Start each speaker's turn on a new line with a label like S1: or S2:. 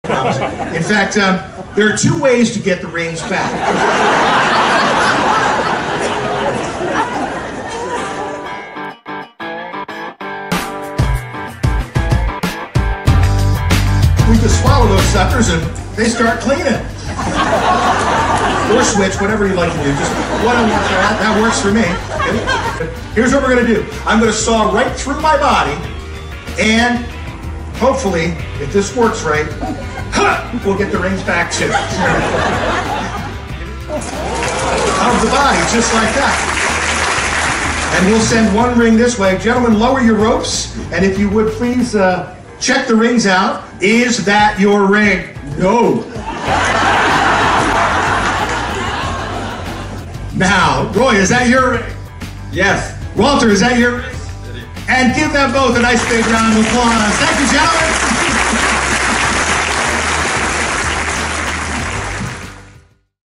S1: In fact, there are two ways to get the rings back. We just swallow those suckers and they start cleaning. Or switch, whatever you like to do. Just one on one, that works for me. Here's what we're going to do. I'm going to saw right through my body, and hopefully, if this works right, we'll get the rings back too. Out of the body, just like that. And we'll send one ring this way. Gentlemen, lower your ropes, and if you would please check the rings out. Is that your ring? No. Now, Roy, is that your ring?
S2: Yes.
S1: Walter, is that your ring? And give them both a nice big round of applause. Thank you, gentlemen.